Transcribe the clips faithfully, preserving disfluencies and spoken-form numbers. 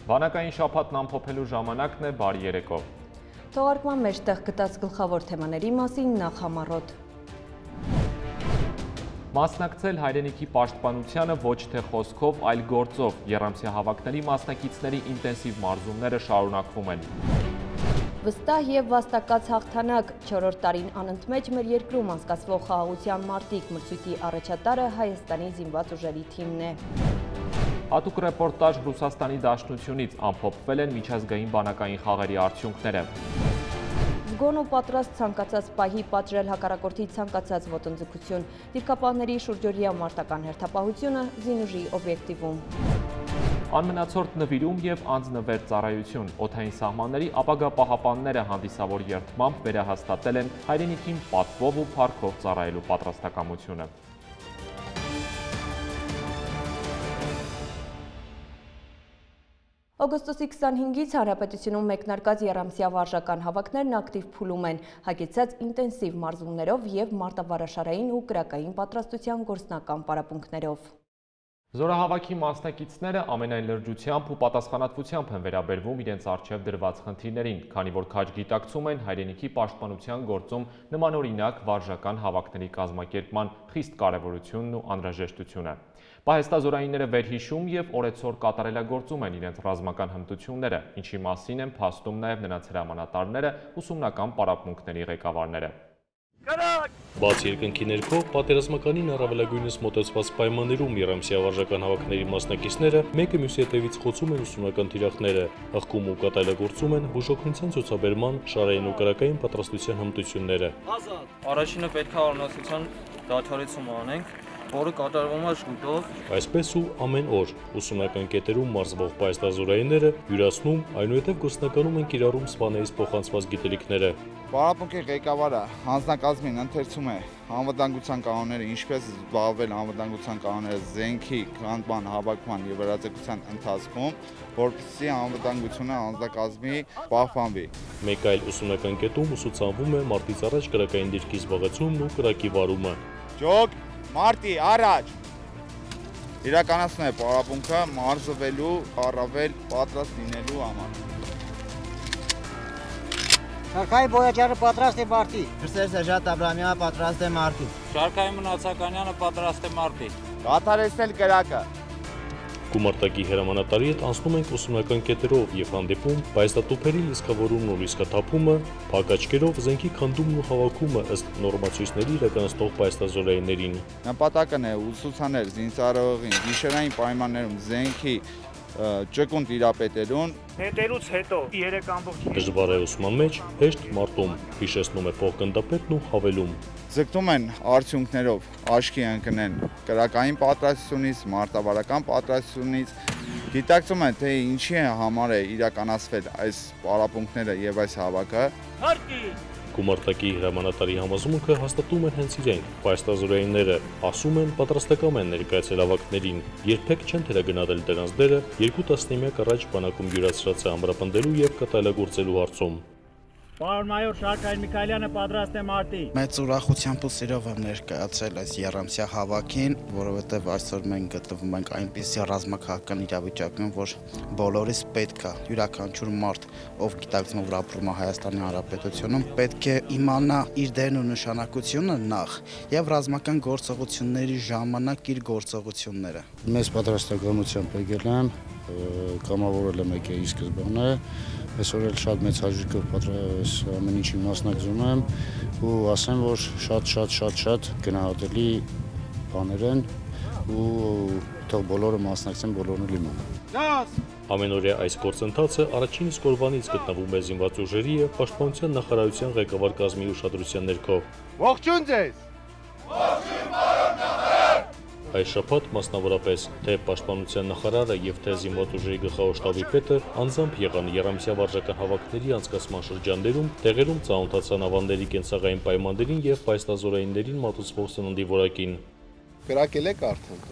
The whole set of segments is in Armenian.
Բանակային շաբաթն ամփոփելու ժամանակն է, բարի երեկո։ Թողարկման մեջտեղ գտած գլխավոր թեմաների մասին նախ համառոտ։ Մասնակցել հայրենիքի պաշտպանությանը ոչ թե խոսքով, այլ գործով, եռամսյա հավաքների մասնակիցների ինտենսիվ մարզումները շարունակվում են։ Վստահ և վաստակած հաղթանակ, չորրորդ տարին անընդմեջ մեր երկրում անցկացվող խաղաղության մարտիկ մրցույթի առաջատարը Հայաստանի զինված ուժերի թիմն է։ Հատուկ ռեպորտաժ Ռուսաստանի Դաշնությունից, ամփոփվել են միջազգային բանակային խաղերի արդյունքները։ Զգոն ու պատրաստ ցանկացած պահի պատժել հակառակորդի ցանկացած ոտնձգություն, դիրքապահների շուրջօրյա մարտական հերթապահությունը զինուժի օբյեկտիվում։ Անմնացորդ նվիրում և անձնվեր ծառայություն, օդային սահմանների ապագա պահապանները հանդիսավոր երդմամբ վերահաստատել են հայրենիքին պատվով ու փառքով ծառայելու պատրաստակամությունը։ Օգոստոսի քսանհինգից Հանրապետությունում մեկնարկած եռամսյա վարժական հավաքներն ակտիվ փուլում են, հագեցած ինտենսիվ մարզումներով և մարտավարաշարային ու կրակային պատրաստության գործնական պարապմունքներով։ Զորահավաքի մասնակիցները ամենայն լրջությամբ ու պատասխանատվությամբ են վերաբերվում իրենց առջև դրված խնդիրներին, քանի որ քաջ գիտակցում են հայրենիքի պաշտպանության գործում նմանօրինակ վարժական հավաքների կազմակերպման խիստ կարևորությունն ու անհրաժեշտությունը։ Պահեստազորայինները վերհիշում և օրեցօր կատարելագործում են իրենց ռազմական հմտությունները, ինչի մասին են փաստում նաև նրանց հրամանատարները, ուսումնական պարապմունքների ղեկավարները։ Բաց երկնքի ներքո, պատերազմականին առավելագույնս մոտեցված պայմաններում եռամսյա վարժական հավաքների մասնակիցները մեկը մյուսի հետևից խոցում են ուսումնական թիրախները, հղկում ու կատարելագործում են բուժօգնության ցուցաբերման, շարային ու կրակային պատրաստության հմտությունները։ Առաջինը պետք է առնասության դադարեցում անենք, որը կատարվում է շուտով։ Այսպես ու ամեն օր ուսումնական կետերում մարզվող պահեստազորայինները յուրացնում, այնուհետև գործնականում են կիրառում սպաներից փոխանցված գիտելիքները։ Պարապմունքի ղեկավարը հանձնակազմին ընթերցում է անվտանգության կանոնները, ինչպես զբաղվել անվտանգության կանոնները զենքի, կանոնման, հավաքման և վերաձգության ընթացքում, որպեսզի անվտանգությունը հանձնակազմի պահպանվի։ Մեկ այլ ուսումնական կետում ուսուցանվում է մարտից առաջ կրակային դիրքի զբաղեցումն ու կրակի վարումը։ Ջոկ, մարտի առաջ։ Իրականացնում է պարապմունքը մարզվելու առավել պատրաստ լինելու համար։ Շարքայի Բոյաջյանը պատրաստ է մարտի։ Սերժ Սեժատ Աբրամյանը պատրաստ է մարտի։ Շարքայի Մնացականյանը պատրաստ է մարտի։ Կատարեցնել կրակը։ Գումարտակի հրամանատարի հետ անցնում ենք ուսումնական կետերով և հանդիպում պահեստատուփերի լիցքավորումն ու լիցքաթափումը, փակ աչքերով զենքի քանդումն ու հավաքումը ըստ նորմացույցների իրականացնող պահեստազորայիններին։ Նպատակն է ուսուցանել զինծառայողին գիշերային պայմաններում զենքի ճկուն տիրապետելուն։ Նետելուց հետո երեք ամբողջ Դժվար է ուսման մեջ, հեշտ մարտում, հիշեցնում է փոխգնդապետն ու հավելում։ Ձգտում են արդյունքներով աչքի ընկնել կրակային պատրաստությունից, մարտավարական պատրաստությունից, գիտակցում են, թե ինչի համար է իրականացվել այս պարապմունքները և այս հավաքը։ Գումարտակի հրամանատարի համոզմունքը հաստատում են հենց իրենք, պահեստազորայինները, ասում են պատրաստակամ են ներկայացել հավաքներին, երբեք չեն թերագնահատել դրանց դերը երկու տասնամյակ առաջ բանակում յուրացրած է ամրապնդելու և կատարելագործելու հարցում։ Պարոն մայոր Շարքային Միքայելյանը պատրաստ է մարտի։ Մեծ ուրախությամբ ու սիրով եմ ներկայացել այս եռամսյա հավաքին, որովհետև այսօր մենք գտնվում ենք այնպիսի ռազմաքաղաքական իրավիճակում, որ բոլորիս պետք է յուրաքանչյուր մարդ, ով գիտակցում որ ապրում է Հայաստանի Հանրապետությունում, պետք է իմանա իր դերն ու նշանակությունը նախ եւ ռազմական գործողությունների ժամանակ իր գործողությունները։ Մեծ պատրաստակամությամբ եկել եմ, կամավորել եմ եկել ի սկզբանե, այսօր էլ շատ մեծ հաճույքով ամեն ինչի մասնակցում եմ ու ասեմ, որ շատ-շատ-շատ-շատ գնահատելի բաներ են ու թող բոլորը մասնակցեն, բոլորն էլ իմանան։ Ամենօրյա այս գործընթացը առաջին իսկ օրվանից գտնվում է զինված ուժերի և պաշտպանության նախարարության ղեկավար կազմի ուշադրության ներքո։ Ողջույն ձեզ։ Ողջույն պարոն նախարար։ Այս շաբաթ մասնավորապես թե պաշտպանության նախարարը և թե զինված ուժերի գլխավոր շտաբի պետը անձամբ եղան եռամսյա վարժական հավաքների անցկացման շրջաններում, տեղերում ծանոթացան ավանդների կենցաղային պայմաններին և պահեստազորայիններին մատուցվող սննդի որակին։ Կրակել եք արդեն։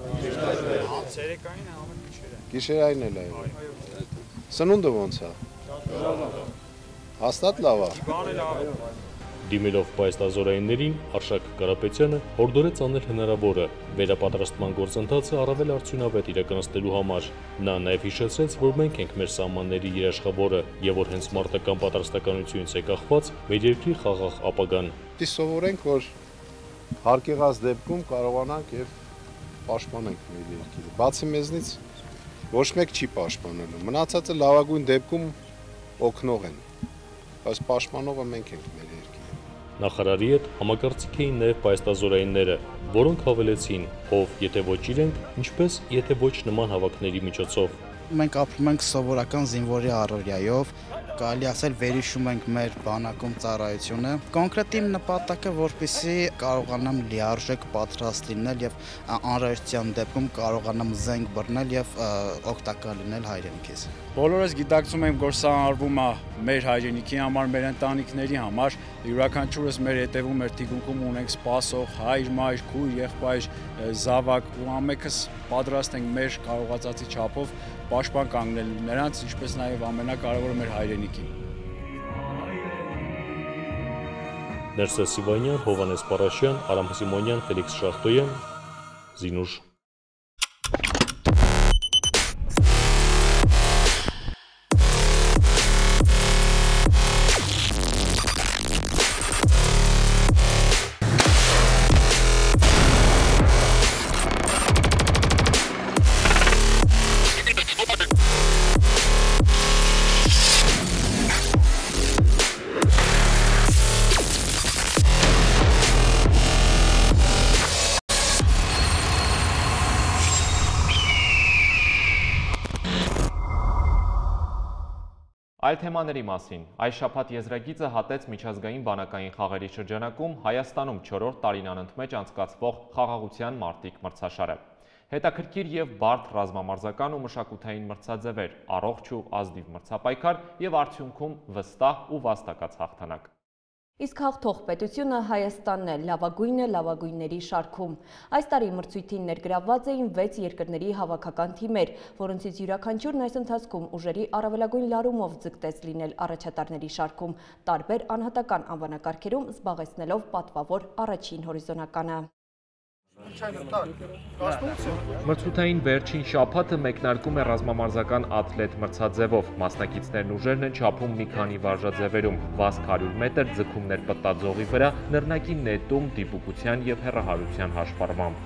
Ցերեկային է ամեն գիշերը։ Գիշերային էլ է։ Սնունդը ոնց է։ Հաստատ լավ է։ Դիմելով պայստազորայիններին, Արշակ Կարապետյանը հորդորեց անել հնարավորը վերապատրաստման գործընթացը առավել արդյունավետ իրականացնելու համար։ Նա նաև հիշեցրեց, որ մենք ենք մեր սահմանների երաշխավորը եւ որ հենց մարտական պատրաստականությունից է կախված մեր երկրի խաղաղ ապագան։ Իսկ սովորենք, որ հարկ եղած դեպքում կարողանանք եւ պաշտպանենք մեր երկիրը։ Բացի մեզնից ոչ մեկ չի պաշտպանելու։ Մնացածը լավագույն դեպքում օգնող են, բայց պաշտպանողը մենք ենք մեր երկիրը։ Նախարարի հետ համակարծիք էին նաև պայստազորայինները, որոնք հավելեցին, ով եթե ոչ իրենք, ինչպես եթե ոչ նման հավաքների միջոցով։ Մենք ապրում ենք սովորական զինվորի առօրյայով, կարելի ասել վերհիշում ենք մեր բանակում ծառայությունը։ Կոնկրետ իմ նպատակը, որպեսզի կարողանամ լիարժեք պատրաստ լինել եւ անհրաժեշտության դեպքում կարողանամ զենք բռնել եւ օգտակար լինել հայրենիքիս։ Բոլորս գիտակցում ենք, որ սա արվում է մեր հայրենիքի համար, մեր ընտանիքների համար, յուրաքանչյուրս մեր հետևում մեր թիկունքում ունենք սպասող հայր, մայր, քույր, եղբայր, զավակ ու ամենքս պատրաստ ենք մեր կարողացածի չափով պաշտպան կանգնել նրանց, ինչպես նաև ամենակարևորը մեր հայրենիքին։ Ներսես Սիվանյան, Հովհաննես Պարաշյան, Արամ Սիմոնյան, Ֆելիքս Շախտոյան, Զինուշ։ Այլ թեմաների մասին, այս շաբաթ եզրագիծը հատեց միջազգային բանակային խաղերի շրջանակում Հայաստանում չորրորդ տարին անընդմեջ անցկացվող խաղաղության մարտիկ մրցաշարը։ Հետաքրքիր եւ բարդ ռազմամարզական ու մշակութային մրցաձևեր, առողջ ու ազնիվ մրցապայքար եւ արդյունքում վստահ ու վաստակած հաղթանակ։ Իսկ հաղթող պետությունը Հայաստանն է, լավագույնը լավագույնների շարքում։ Այս տարի մրցույթին ներգրավված էին վեց երկրների հավաքական թիմեր, որոնցից յուրաքանչյուրն այս ընթացքում ուժերի առավելագույն լարումով ձգտեց լինել առաջատարների շարքում, տարբեր անհատական անվանակարգերում զբաղեցնելով պատվավոր առաջին հորիզոնականը։ Մրցութային վերջին շաբաթը մեկնարկում է ռազմամարզական աթլետ մրցաձևով։ Մասնակիցներն ուժերն են չափում մի քանի վարժաձևերում՝ վազք հարյուր մետր, ձգումներ պտտաձողի վրա, նռնակի նետում, դիպուկության եւ հեռահարության հաշվառմամբ։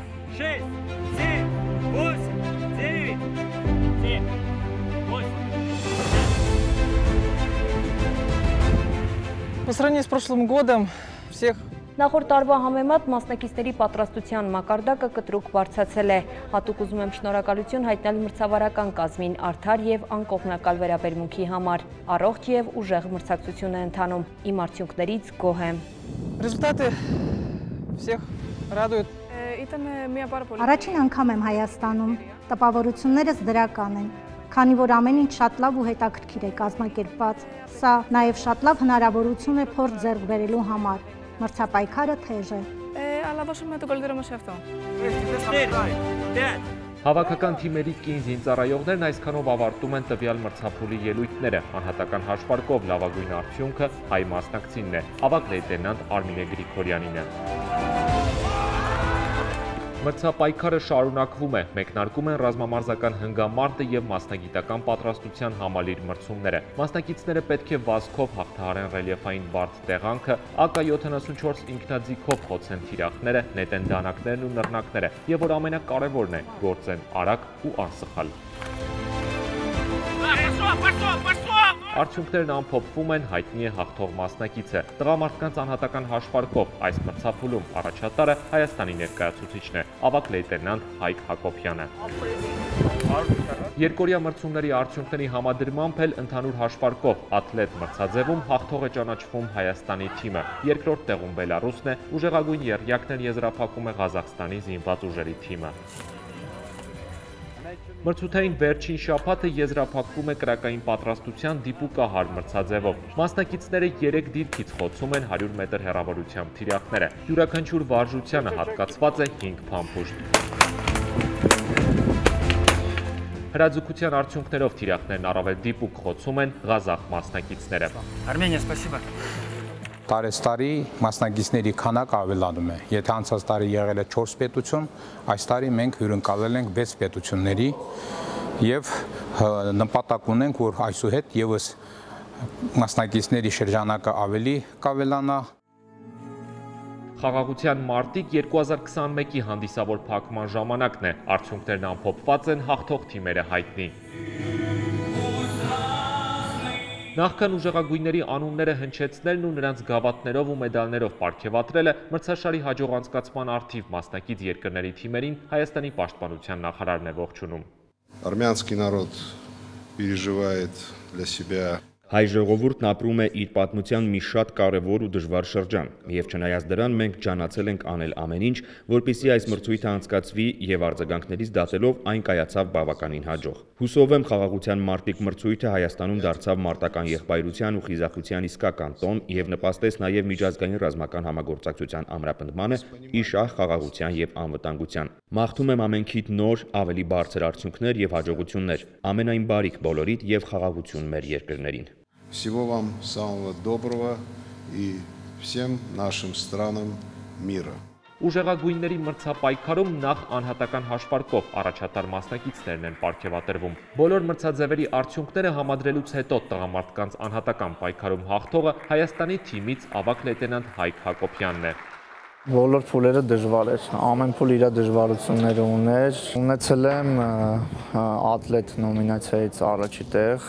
По сравнению с прошлым годом всех Նախորդ տարվա համեմատ մասնակիցների պատրաստության մակարդակը կտրուկ բարձրացել է։ Հատուկ ուզում եմ շնորհակալություն հայտնել մրցավարական կազմին արդար եւ անկողմնակալ վերաբերմունքի համար։ Առողջ եւ ուժեղ մրցակցություն է ընթանում։ Իմ արդյունքներից գոհ եմ։ Результаты всех радуют. Առաջին անգամ եմ Հայաստանում, տպավորություններս դրական են, քանի որ ամեն ինչ շատ լավ ու հետաքրքիր է կազմակերպված։ Սա նաև շատ լավ հնարավորություն է փորձ ձեռք բերելու համար։ Մրցապայքարը թեժ է։ Հավաքական թիմերի կին զինծառայողներն այսքանով ավարտում են տվյալ մրցափուլի ելույթները։ Անհատական հաշվարկով լավագույն արդյունքը հայ մասնակցինն է, ավագ լեյտենանտ Արմինե Գրիգորյանին է։ Մրցապայքարը շարունակվում է, մեկնարկում են ռազմամարզական հնգամարտը եւ մասնագիտական պատրաստության համալիր մրցումները։ Մասնակիցները պետք է վազքով հաղթահարեն ռելիեֆային բարդ տեղանքը, A K յոթանասունչորս ինքնաձիգով խոցեն թիրախները, նետեն դանակներն ու նռնակները, եւ որ ամենակարևորն է, գործեն արագ ու անսխալ։ Արդյունքներն ամփոփվում են, հայտնի է հաղթող մասնակիցը։ Տղամարդկանց անհատական հաշվարկով այս մրցափուլում առաջատարը Հայաստանի ներկայացուցիչն է, ավագ լեյտենանտ Հայկ Հակոբյանը։ Երկօրյա մրցումների արդյունքների համադրմամբ էլ ընդհանուր հաշվարկով աթլետ մրցաձևում հաղթող է ճանաչվում Հայաստանի թիմը։ Երկրորդ տեղում Բելարուսն է, ուժեղագույն եռյակն եզրափակում է Ղազախստանի զինված ուժերի թիմը։ Մրցութային վերջին շաբաթը եզրափակվում է կրակային պատրաստության դիպուկահար մրցաձևով։ Մասնակիցները երեք դիրքից խոցում են հարյուր մետր հեռավորությամբ թիրախները։ Յուրաքանչյուր վարժությանը հատկացված է հինգ փամփուշտ։ Հրաձգության արդյունքներով թիրախներն առավել դիպուկ խոցում են ղազախ մասնակիցները։ Armenia, спасибо. տարեստարի մասնակիցների քանակը ավելանում է։ Եթե անցած տարի եղել է չորս պետություն, այս տարի մենք հյուրընկալել ենք վեց պետությունների եւ նպատակ ունենք, որ այսուհետ եւս մասնակիցների շրջանակը ավելի կավելանա։ Խաղաղության մարտիկ երկու հազար քսանմեկի հանդիսավոր փակման ժամանակն է, արդյունքներն ամփոփված են, հաղթող թիմերը հայտնի։ Նախքան ուժեղագույնների անունները հնչեցնելն ու նրանց գավաթներով ու մեդալներով պարգևատրելը մրցաշարի հաջող անցկացման առթիվ մասնակից երկրների թիմերին Հայաստանի պաշտպանության նախարարն է ողջունում։ Армянский народ переживает для себя. Հայ ժողովուրդն ապրում է իր պատմության մի շատ կարևոր ու դժվար շրջան, եւ չնայած դրան մենք ջանացել ենք անել ամեն ինչ, որպեսզի այս մրցույթը անցկացվի եւ արձագանքներից դատելով այն կայացավ բավականին հաջող։ Հուսով եմ խաղաղության մարտիկ մրցույթը Հայաստանում դարձավ մարտական եղբայրության ու խիզախության իսկական տոն եւ նպաստեց նաեւ միջազգային ռազմական համագործակցության ամրապնդմանը, իշահ խաղաղության եւ անվտանգության։ Մաղթում եմ ամենքիդ նոր, ավելի բարձր արդյունքներ եւ հաջողություններ, ամենայն բարիք բոլորիդ եւ խաղաղություն մեր երկրներին։ Всего вам самого доброго и всем нашим странам мира. Ուժեղագույնների մրցապայքարում նախ անհատական հաշվարկով առաջատար մասնակիցներն են պարգևատրվում։ Բոլոր մրցաձևերի արդյունքները համադրելուց հետո տղամարդկանց անհատական պայքարում հաղթողը Հայաստանի թիմից ավագ լեյտենանտ Հայկ Հակոբյանն է։ Բոլոր փուլերը դժվար էր, ամեն փուլ իր դժվարությունները ուներ։ Ունեցել եմ ատլետ նոմինացիայից առաջի տեղ,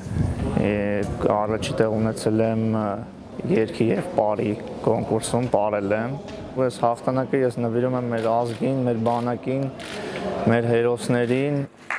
առաջի տեղ ունեցել եմ երգի եւ պարի կոնկուրսում, պարել եմ։ Այս հաղթանակը ես նվիրում եմ մեր ազգին, մեր բանակին, մեր հերոսներին։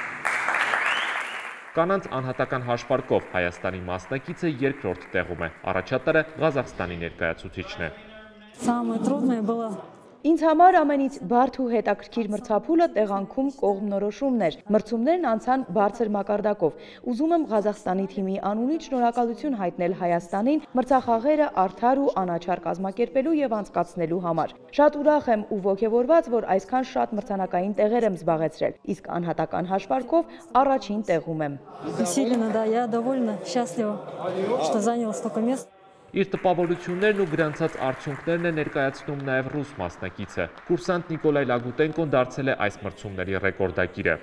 Կանանց անհատական հաշվարկով Հայաստանի մասնակիցը երկրորդ տեղում է, առաջատարը Ղազախստանի ներկայացուցիչն է։ Самое трудное было Ինձ համար ամենից բարդ ու հետաքրքիր մրցափուլը տեղանքում կողմնորոշումն էր։ Մրցումներն անցան բարձր մակարդակով։ Ուզում եմ Ղազախստանի թիմի անունից շնորհակալություն հայտնել Հայաստանին մրցախաղերը արդար ու անաչառ կազմակերպելու եւ անցկացնելու համար։ Շատ ուրախ եմ ու ոգևորված, որ այսքան շատ մրցանակային տեղեր եմ զբաղեցրել, իսկ անհատական հաշվարկով առաջին տեղում եմ։ Усиленно, да, я довольна, счастлива, что заняла столько мест. Իր տպավորություններն ու գրանցած արդյունքներն է ներկայացնում նաև ռուս մասնակիցը։ Կուրսանտ Նիկոլայ Լագուտենկոն դարձել է այս մրցումների ռեկորդագիրը։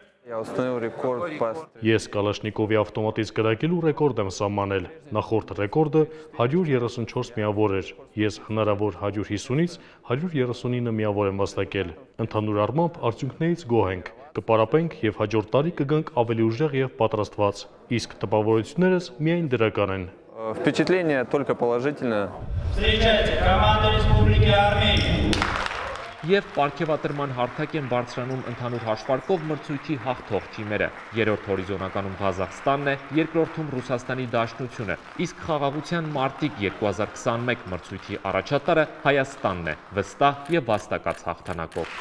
Ես Կալաշնիկովի ավտոմատից կրակելու ռեկորդ եմ սահմանել։ Նախորդ ռեկորդը հարյուր երեսունչորս միավոր էր։ Ես հնարավոր հարյուր հիսունից հարյուր երեսունինը միավոր եմ վաստակել։ Ընդհանուր առմամբ արդյունքներից գոհ ենք։ Կպարապենք եւ հաջորդ տարի կգանք ավելի ուժեղ եւ պատրաստված։ Իսկ տպավորություններս միայն դրական են։ Впечатление только положительное. Встречайте команду Республики Армения. Եվ պարգևատրման հարթակ են բարձրանում ընդհանուր հաշվարկով մրցույթի հաղթող թիմերը։ Երրորդ հորիզոնականում Ղազախստանն է, երկրորդում Ռուսաստանի Դաշնությունը, իսկ խաղաղության մարտիկ երկու հազար քսանմեկ մրցույթի առաջատարը Հայաստանն է, վստահ եւ վաստակած հաղթանակով։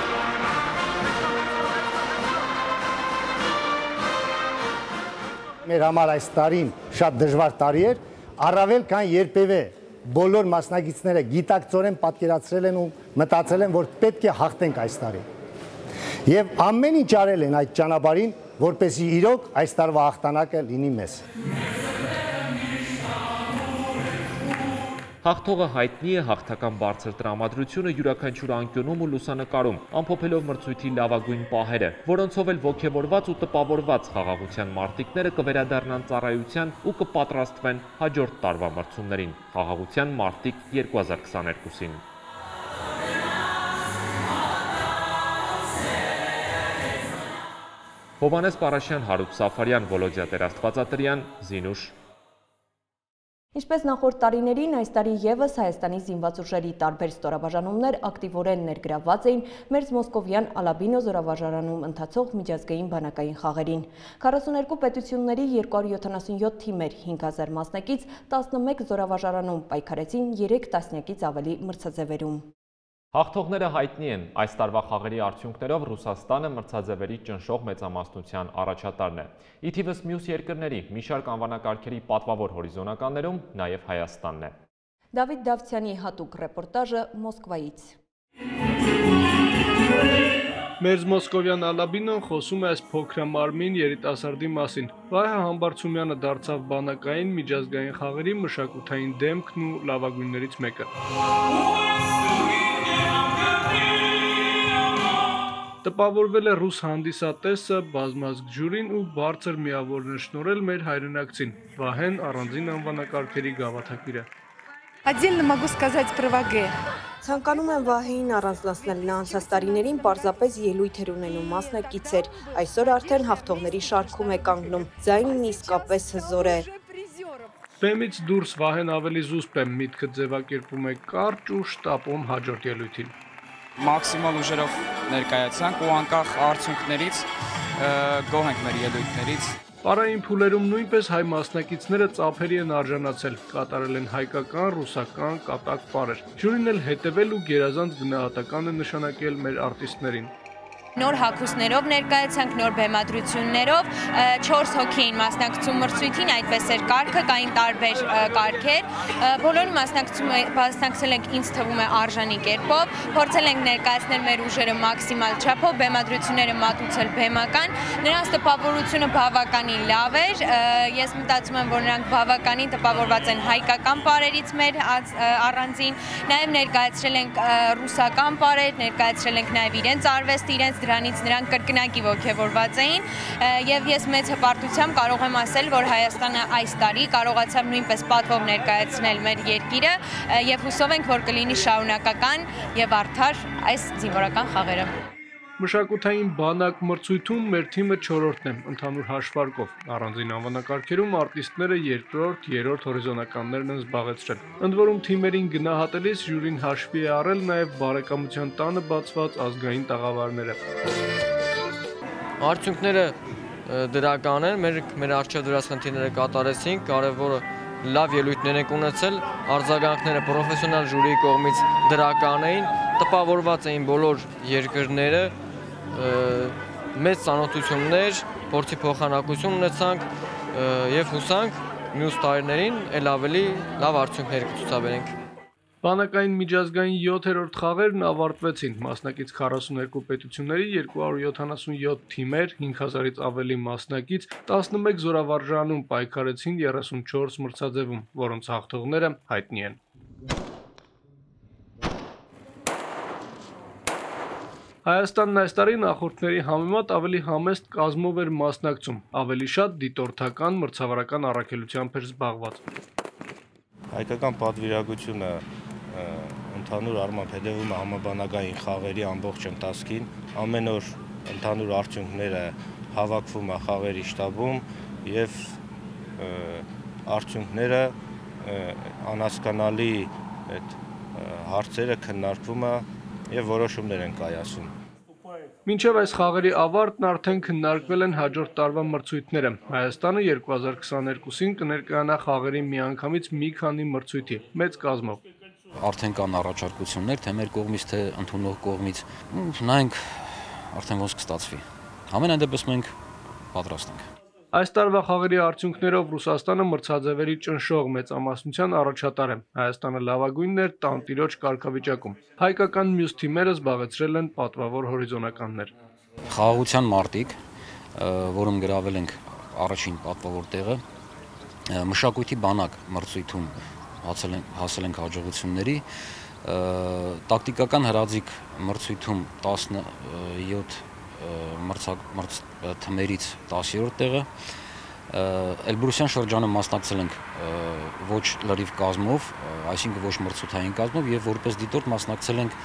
Մեր համար այս տարին շատ դժվար տարի էր, առավել քան երբևէ բոլոր մասնակիցները գիտակցորեն պատկերացրել են ու մտածել են, որ պետք է հաղթենք այս տարի։ Եվ ամեն ինչ արել են այդ ճանապարհին, որպեսզի իրոք այս տարվա հաղթանակը լինի մեզ։ Հաղթողը հայտնի է հաղթական բարձր տրամադրությունը յուրաքանչյուր անկյունում ու լուսանկարում, ամփոփելով մրցույթի լավագույն պահերը, որոնցով էլ ոգևորված ու տպավորված խաղաղության մարտիկները կվերադառնան ծառայության ու կպատրաստվեն հաջորդ տարվա մրցումներին, խաղաղության մարտիկ երկու հազար քսաներկուսին։ Հովհաննես Պարաշյան, Հարութ Սաֆարյան, Վոլոդիա Տեր-Աստվածատրյան, Զինուշ։ Ինչպես նախորդ տարիներին, այս տարի ևս Հայաստանի զինված ուժերի տարբեր ստորաբաժանումներ ակտիվորեն ներգրավված էին Մերձ Մոսկովյան Ալաբինո զորավարժարանում ընթացող միջազգային բանակային խաղերին։ քառասուներկու պետությունների երկու հարյուր յոթանասունյոթ թիմեր, հինգ հազար մասնակից, տասնմեկ զորավարժարանում պայքարեցին երեք տասնյակից ավելի մրցաձևերում։ Հաղթողները հայտնի են, այս տարվա խաղերի արդյունքներով Ռուսաստանը մրցաձևերի ճնշող մեծամասնության առաջատարն է։ Ի թիվս մյուս երկրների մի շարք անվանակարգերի պատվավոր հորիզոնականներում նաև Հայաստանն է։ Դավիթ Դավթյանի հատուկ ռեպորտաժը Մոսկվայից։ Մերձ Մոսկովյան Ալաբինոն խոսում է այս փոքրամարմին երիտասարդի մասին։ Վահե Համբարձումյանը դարձավ բանակային միջազգային խաղերի մշակութային դեմքն ու լավագույններից մեկը։ Տպավորվել է ռուս հանդիսատեսը, բազմազգ ժյուրին ու բարձր միավորներ շնորհել մեր հայրենակցին։ Վահեն առանձին անվանակարգերի գավաթակիր է։ Отдельно могу сказать про Ваге. Ցանկանում եմ Վահեին առանձնացնել, նա անցած տարիներին պարզապես ելույթ էր ունենում, մասնակից էր, այսօր արդեն հաղթողների շարքում է կանգնում, ձայնն իսկապես հզոր է։ Բեմից դուրս Վահեն ավելի զուսպ է, միտքը ձևակերպում է կարճ ու շտապում հաջորդ ելույթին։ Մաքսիմալ ուժերով ներկայացանք ու անկախ արդյունքներից գոհ ենք մեր ելույթներից։ Պարային փուլերում նույնպես հայ մասնակիցները ծափերի են արժանացել, կատարել են հայկական, ռուսական, կատակ պարեր։ Ժյուրին էլ հետևել ու գերազանց գնահատական է նշանակել մեր արտիստներին։ Նոր հագուստներով ներկայացանք, նոր բեմադրություններով, չորս հոգի էին մասնակցում մրցույթին, այդպես էր կարգը, կային տարբեր կարգեր, բոլորը մասնակցել ենք ինձ թվում է արժանի կերպով, փորձել ենք ներկայացնել մեր ուժերը մաքսիմալ չափով, բեմադրությունները մատուցել բեմական, նրանց տպավորությունը բավականին լավ էր, ես մտածում եմ, որ նրանք բավականին տպավորված են հայկական պարերից մեր առանձին, նաև ներկայացրել ենք ռուսական պարեր, ներկայացրել ենք նաև իրենց արվեստ, իրենց դրանից նրանք կրկնակի ոգևորված էին եւ ես մեծ հպարտությամբ կարող եմ ասել, որ Հայաստանը այս տարի կարողացավ նույնպես պատվով ներկայացնել մեր երկիրը եւ հուսով ենք, որ կլինի շարունակական եւ արդար այս զինվորական խաղերը։ Մշակութային բանակ մրցույթում մեր թիմը չորրորդն է, ընդհանուր հաշվարկով։ Առանձին անվանակարգերում արտիստները երկրորդ, երրորդ հորիզոնականներն են զբաղեցրել։ Ընդ որում թիմերին գնահատելիս ժյուրին հաշվի է առել նաև բարեկամության տանը բացված ազգային տաղավարները։ Արդյունքները դրական են, մեր մեր առջև դրած խնդիրները կատարեցինք, կարևորը լավ ելույթներ ենք ունեցել, արձագանքները պրոֆեսիոնալ ժյուրիի կողմից դրական էին, տպավորված էին բոլոր երկրները, մեծ ծանոթություններ, փորձի փոխանակություն ունեցանք եւ հուսանք մյուս տարիներին ել ավելի լավ արդյունքներ կցուցաբերենք։ Բանակային միջազգային յոթերորդ խաղերն ավարտվեցին, մասնակից քառասուներկու պետությունների երկու հարյուր յոթանասունյոթ թիմեր, հինգ հազարից ավելի մասնակից, տասնմեկ զորավարժանում պայքարեցին երեսունչորս մրցաձևում, որոնց հաղթողները հայտնի են։ Հայաստանն այս տարի նախորդների համեմատ ավելի համեստ կազմով էր մասնակցում, ավելի շատ դիտորդական մրցավարական առաքելությամբ էր զբաղված։ Հայկական պատվիրակությունը ընդհանուր առմամբ հետևում է համաբանակային խաղերի ամբողջ ընթացքին, ամեն օր ընդհանուր արդյունքները հավաքվում է խաղերի շտաբում եւ արդյունքները անհասկանալի այդ հարցերը քննարկվում է եւ որոշումներ են կայացում։ Մինչև այս խաղերի ավարտն արդեն քննարկվել են հաջորդ տարվա մրցույթները։ Հայաստանը երկու հազար քսաներկուսին կներկայանա խաղերի միանգամից մի քանի մրցույթի, մեծ կազմով։ Արդեն կան առաջարկություններ, թե մեր կողմից, թե ընդունող կողմից, նայենք արդեն ոնց կստացվի։ Ամենայն դեպս մենք պատրաստ ենք։ Այս տարվա խաղերի արդյունքներով Ռուսաստանը մրցաձևերի ճնշող մեծամասնության առաջատար է։ Հայաստանը լավագույնն էր տանտիրոջ կարգավիճակում։ Հայկական մյուս թիմերը զբաղեցրել են պատվավոր հորիզոնականներ։ Խաղաղության մարտիկ, որում գրավել ենք առաջին պատվավոր տեղը, մշակույթի բանակ մրցույթում հասել ենք հաջողությունների, տակտիկական հրաձիգ մրցույթում տասնյոթ թմերից տասերորդ տեղը, Էլբրուսյան շրջանում մասնակցել ենք ոչ լրիվ կազմով, այսինքն ոչ մրցութային կազմով եւ որպես դիտորդ մասնակցել ենք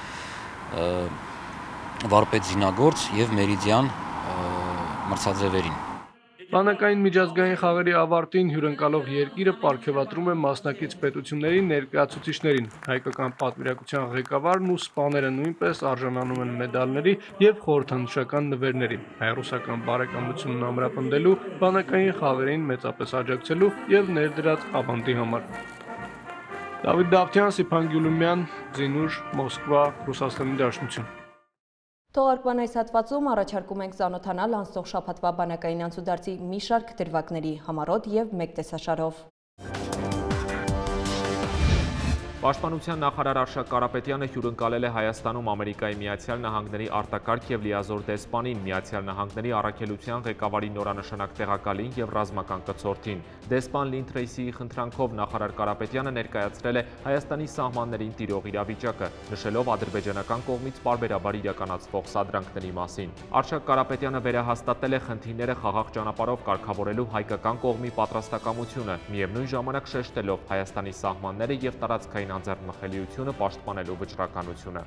վարպետ զինագործ եւ մերիդիան մրցաձևերին։ Բանակային միջազգային խաղերի ավարտին հյուրընկալող երկիրը պարգևատրում է մասնակից պետությունների ներկայացուցիչներին։ Հայկական պատվիրակության ղեկավարն ու սպաները նույնպես արժանանում են մեդալների եւ խորհրդանշական նվերների։ Հայ-ռուսական բարեկամությունն ամրապնդելու, բանակային խաղերին մեծապես աջակցելու եւ ներդրած ավանդի համար։ Դավիթ Դավթյան, Սիփան Գյուլումյան, Զինուր, Մոսկվա, Ռուսաստանի Դաշնություն։ Թողարկման այս հատվածում առաջարկում ենք ծանոթանալ անցնող շաբաթվա բանակային անցուդարձի մի շարք դրվագների համառոտ եւ մեկ տեսաշարով։ Պաշտպանության նախարար Արշակ Կարապետյանը հյուրընկալել է Հայաստանում Ամերիկայի Միացյալ Նահանգների արտակարգ եւ լիազոր դեսպանին, Միացյալ Նահանգների առաքելության ղեկավարի նորանշանակ տեղակալին եւ ռազմական կցորդին։ Դեսպան Լին Թրեյսիի խնդրանքով նախարար Կարապետյանը ներկայացրել է Հայաստանի սահմաններին տիրող իրավիճակը, նշելով ադրբեջանական կողմից պարբերաբար իրականացվող սադրանքների մասին։ Արշակ Կարապետյանը վերահաստատել է խնդիրները խաղաղ ճանապարհով կարգավորելու հայկական կողմի պատրաստակամությունը, միևնույն ժամանակ շեշտելով Հայաստանի սահմանները եւ տարածքային անձեռնմխելիությունը պաշտպանելու վճռականությունը։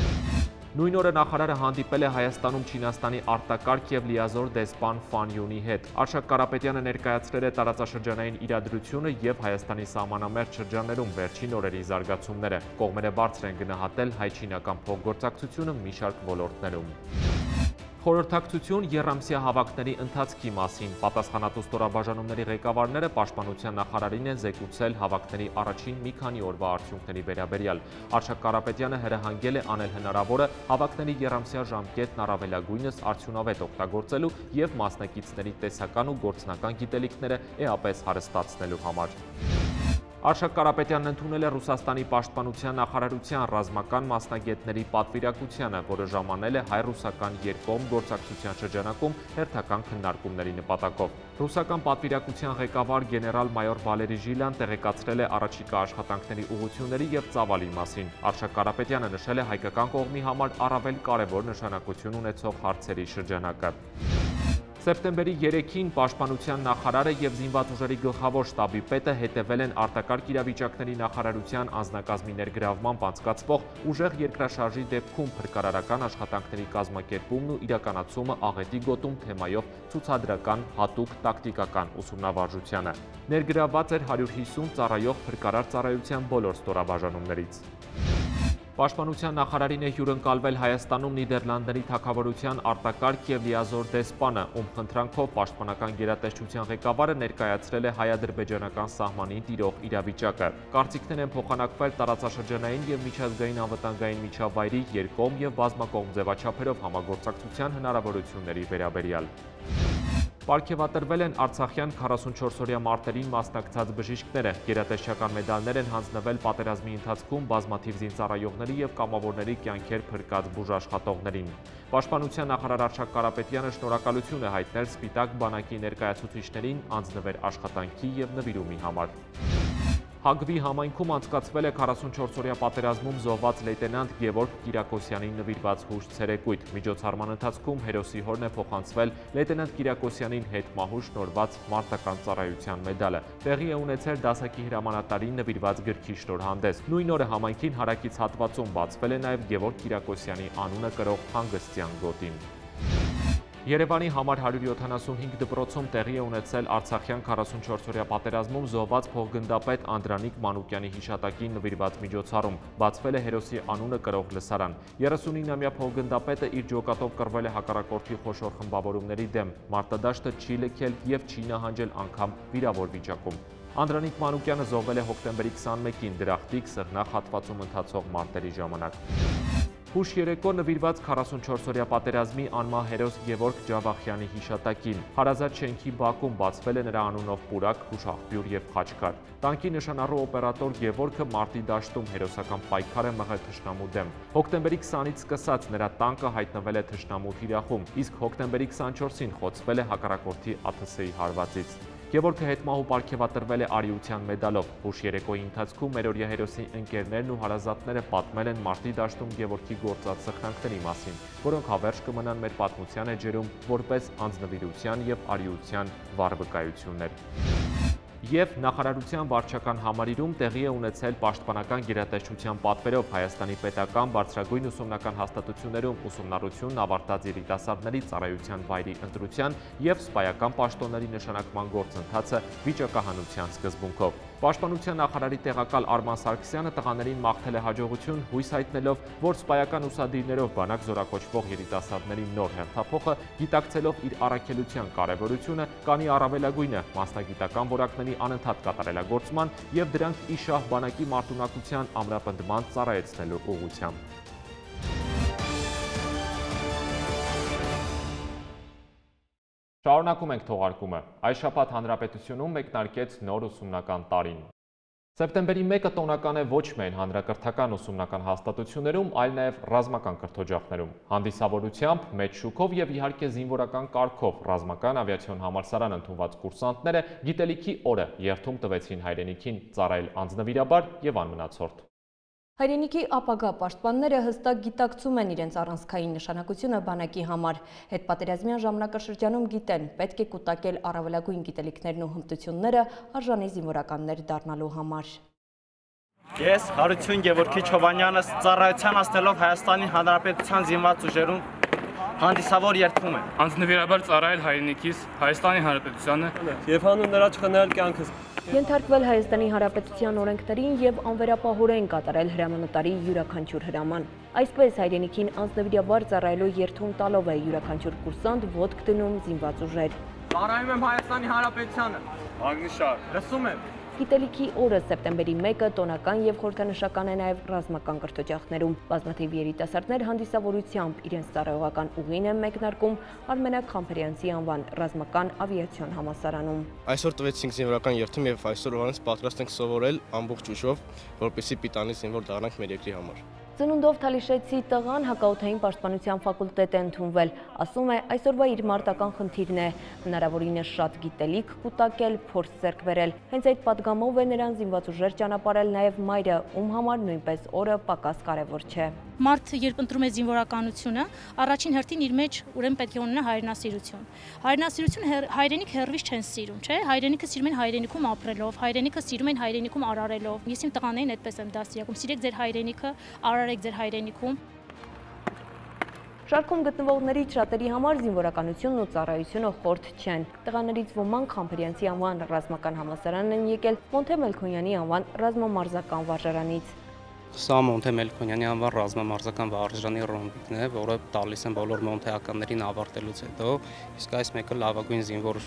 Նույն օրը նախարարը հանդիպել է Հայաստանում Չինաստանի արտակարգ եւ լիազոր դեսպան Ֆան Յունի հետ։ Արշակ Կարապետյանը ներկայացրել է տարածաշրջանային իրադրությունը եւ Հայաստանի սահմանամերձ շրջաններում վերջին օրերի զարգացումները։ Կողմերը բարձր են գնահատել հայ-չինական փոխգործակցությունը մի շարք ոլորտներում։ Խորհրդակցություն եռամսյա հավաքների ընթացքի մասին պատասխանատու ստորաբաժանումների ղեկավարները պաշտպանության նախարարին են զեկուցել հավաքների առաջին մի քանի օրվա արդյունքների վերաբերյալ։ Արշակ Կարապետյանը հրահանգել է անել հնարավորը հավաքների եռամսյա ժամկետն առավելագույնս արդյունավետ օգտագործելու եւ մասնակիցների տեսական ու գործնական գիտելիքները էապես հարստացնելու համար։ Արշակ Կարապետյանն ընդունել է Ռուսաստանի պաշտպանության նախարարության ռազմական մասնագետների պատվիրակությանը, որը ժամանել է հայ-ռուսական երկկողմ գործակցության շրջանակում հերթական քննարկումների նպատակով։ Ռուսական պատվիրակության ղեկավար գեներալ-մայոր Վալերի Ժիլյան տեղեկացրել է առաջիկա աշխատանքների ուղղությունների եւ ծավալի մասին։ Արշակ Կարապետյանը նշել է հայկական կողմի համար առավել կարևոր նշանակություն ունեցող հարցերի շրջանակը։ Սեպտեմբերի երեքին պաշտպանության նախարարը եւ զինված ուժերի գլխավոր շտաբի պետը հետևել են արտակարգ իրավիճակների նախարարության անձնակազմի ներգրավմամբ անցկացվող ուժեղ երկրաշարժի դեպքում փրկարարական աշխատանքների կազմակերպումն ու իրականացումը աղետի գոտում թեմայով ցուցադրական հատուկ տակտիկական ուսումնավարժությանը։ Ներգրավված էր հարյուր հիսուն ծառայող փրկարար ծառայության բոլոր ստորաբաժանումներից։ Պաշտպանության նախարարին է հյուրընկալվել Հայաստանում Նիդերլանդների թագավորության արտակարգ եւ լիազոր դեսպանը, ում խնդրանքով պաշտպանական գերատեսչության ղեկավարը ներկայացրել է հայ-ադրբեջանական սահմանին տիրող իրավիճակը։ Կարծիքներ են փոխանակվել տարածաշրջանային եւ միջազգային անվտանգային միջավայրի երկկողմ եւ բազմակողմ ձևաչափերով համագործակցության հնարավորությունների վերաբերյալ։ Պարգևատրվել են արցախյան քառասունչորսօրյա մարտերին մասնակցած բժիշկները, գերատեսչական մեդալներ են հանձնվել պատերազմի ընթացքում բազմաթիվ զինծառայողների եւ կամավորների կյանքեր փրկած բուժաշխատողներին։ Պաշտպանության նախարար Արշակ Կարապետյանը շնորհակալություն է հայտնել Սպիտակ բանակի ներկայացուցիչներին անձնվեր աշխատանքի եւ նվիրումի համար։ Հագվի համայնքում անցկացվել է քառասունչորսօրյա պատերազմում զոհված լեյտենանտ Գևորգ Կիրակոսյանին նվիրված հուշ ցերեկույթ։ Միջոցառման ընթացքում հերոսի հորն է փոխանցվել լեյտենանտ Կիրակոսյանին հետմահու շնորհված մարտական ծառայության մեդալը։ Տեղի է ունեցել դասակի հրամանատարին նվիրված գրքի շնորհանդես։ Նույն օրը համայնքին հարակից հատվածում բացվել է նաև Գևորգ Կիրակոսյանի անունը կրող հանգստյան գոտին։ Երևանի համար հարյուր յոթանասունհինգ դպրոցում տեղի է ունեցել արցախյան քառասունչորսօրյա պատերազմում զոհված փոխգնդապետ Անդրանիկ Մանուկյանի հիշատակին նվիրված միջոցառում։ Բացվել է հերոսի անունը կրող լսարան։ երեսունինամյա փոխգնդապետը իր ջոկատով կռվել է հակառակորդի խոշոր խմբավորումների դեմ։ Մարտադաշտը չի լքել եւ չի նահանջել անգամ վիրավոր վիճակում։ Անդրանիկ Մանուկյանը զոհվել է հոկտեմբերի քսանմեկին դրախտիկ սեղնախ հատվածում ընթացող մարտերի ժամանակ։ Հուշ երեկո նվիրված քառասունչորսօրյա պատերազմի անմահ հերոս Գևորգ Ջավախյանի հիշատակին։ Հարազատ շենքի բակում բացվել է նրա անունով պուրակ, հուշաղբյուր եւ խաչքար։ Տանկի նշանառու օպերատոր Գևորգը մարտի դաշտում հերոսական պայքար է մղել թշնամու դեմ։ Հոկտեմբերի քսանից սկսած նրա տանկը հայտնվել է թշնամու թիրախում, իսկ հոկտեմբերի քսանչորսին խոցվել է հակառակորդի ա թ ս-ի հարվածից։ Գևորգը հետմահու պարգևատրվել է արիության մեդալով։ Հուշ երեկոյի ընթացքում մերօրյա հերոսի ընկերներն ու հարազատները պատմել են մարտի դաշտում Գևորգի գործած սխրանքների մասին, որոնք հավերժ կմնան մեր պատմության էջերում որպես անձնվիրության եւ արիության վառ վկայություններ։ Եվ նախարարության վարչական համալիրում տեղի է ունեցել պաշտպանական գերատեսչության պատվերով Հայաստանի պետական բարձրագույն ուսումնական հաստատություններում ուսումնառությունն ավարտած երիտասարդների ծառայության վայրի ընտրության եւ սպայական պաշտոնների նշանակման գործընթացը վիճակահանության սկզբունքով։ Պաշտպանության նախարարի տեղակալ Արման Սարգսյանը տղաներին մաղթել է հաջողություն, հույս հայտնելով, որ սպայական ուսադիրներով բանակ զորակոչվող երիտասարդների նոր հերթափոխը, գիտակցելով իր առաքելության կարևորությունը, կանի առավելագույնը մասնագիտական որակների անընդհատ կատարելագործման եւ դրանք ի շահ բանակի մարտունակության ամրապնդման ծառայեցնելու ուղղությամբ։ Շարունակում ենք թողարկումը։ Այս շաբաթ Հանրապետությունում մեկնարկեց նոր ուսումնական տարին։ Սեպտեմբերի մեկը տոնական է ոչ միայն հանրակրթական ուսումնական հաստատություններում, այլ նաև ռազմական կրթօջախներում։ Հանդիսավորությամբ, մեծ շուկով եւ իհարկե զինվորական կարգով ռազմական ավիացիոն համալսարան ընդունված կուրսանտները գիտելիքի օրը երթում տվեցին հայրենիքին ծառայել անձնվիրաբար եւ անմնացորդ։ Հայրենիքի ապագա պաշտպանները հստակ գիտակցում են իրենց առանցքային նշանակությունը բանակի համար։ Հետպատերազմյան ժամանակաշրջանում գիտեն, պետք է կուտակել առավելագույն գիտելիքներն ու հմտությունները արժանի զինվորականներ դառնալու համար։ Ես Հարություն Գևորգի Չովանյանս ծառայության անցնելով Հայաստանի Հանրապետության զինված ուժերում հանդիսավոր երդվում եմ։ Անձնվիրաբար ծառայել հայրենիքիս, Հայաստանի Հանրապետությանը եւ հանուն նրա չխնայել կյանքս։ Ենթարկվել Հայաստանի Հանրապետության օրենքներին եւ անվերապահորեն կատարել հրամանատարի յուրաքանչյուր հրաման։ Այսպես հայրենիքին անձնվիրաբար ծառայելու երդում տալով է յուրաքանչյուր կուրսանտ ոտք դնում զինված ուժեր։ Ծառայում եմ Հայաստանի Հանրապետությանը։ Ագնիշար։ Լսում եմ։ Գիտելիքի օրը սեպտեմբերի մեկը տոնական եւ խորհրդանշական է նաեւ ռազմական կրթօջախներում։ Բազմաթիվ երիտասարդներ հանդիսավորությամբ իրենց ծառայողական ուղին են մեկնարկում Արմենակ Խամփերյանցի անվան ռազմական ավիացիոն համալսարանում։ Այսօր տվեցինք զինվորական երթում եւ այսօր օրից պատրաստ ենք սովորել ամբողջ ուժով, որպեսզի պիտանի զինվոր դառնանք մեր երկրի համար։ Ծնունդով Թալիշեցի տղան հակաօդային պաշտպանության ֆակուլտետ է ընդունվել, ասում է այսօրվա իր մարտական խնդիրն է, հնարավորինս շատ գիտելիք կուտակել, փորձ ձեռք բերել։ Հենց այդ պատգամով է նրան զինված ուժեր ճանապարհել նաև մայրը, ում համար նույնպես օրը պակաս կարևոր չէ։ Մարդ երբ ընտրում է զինվորականությունը, առաջին հերթին իր մեջ ուրեմն պետք է ունենա հայրենասիրություն։ Հայրենասիրություն հայրենիք հեռվից չեն սիրում, չէ՞։ Հայրենիքը սիրում են հայրենիքում ապրելով, հայրենիքը սիրում են հայրենիքում արարելով։ Ես իմ տղաներին այդպես եմ դաստիարակում, սիրեք ձեր հայրենիքը, արարեք ձեր հայրենիքում։ Շարքում գտնվողներից շատերի համար զինվորականությունն ու ծառայությունը խորթ չեն։ Տղաներից ոմանք Խամփերյանցի անվան ռազմական համալսարանն են եկել Մոնթե Մելքոնյանի անվան ռազմամարզական վարժարանից։ Սա Մոնթե Մելքոնյանի անվան ռազմամարզական վարժարանի ռոմբիկն է, որը տալիս են բոլոր մոնթեականներին ավարտելուց հետո, իսկ այս մեկը լավագույն զինվոր